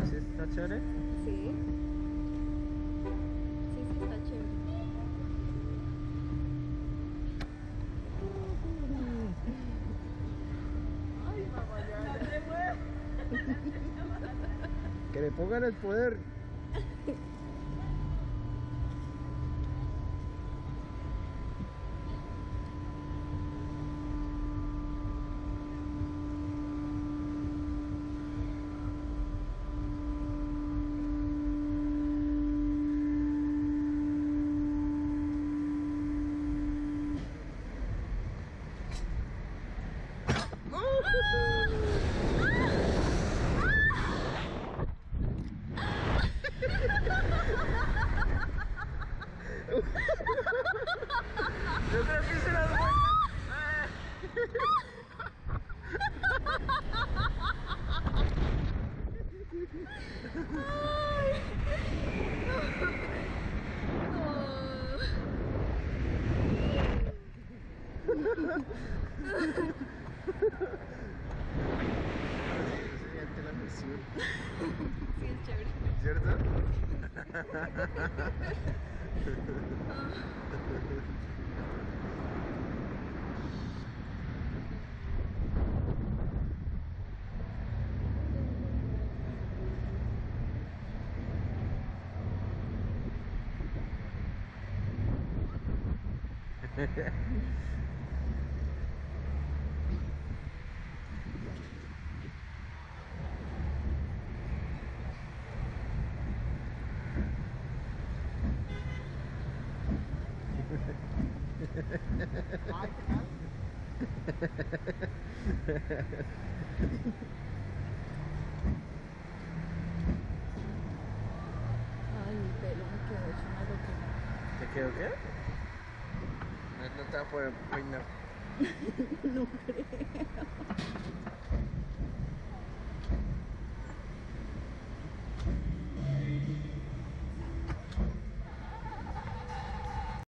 Pero sí está chévere. Sí. Sí, sí, está chévere. Ay, mamá, ya se fue. Que le pongan el poder. Yo creo que se las vueltas. Se siente la presión. Sí, es chévere. ¿Cierto? Ay, mi pelo me quedó hecho una locura. ¿Te quedó qué? No te va a poder peinar. No creo.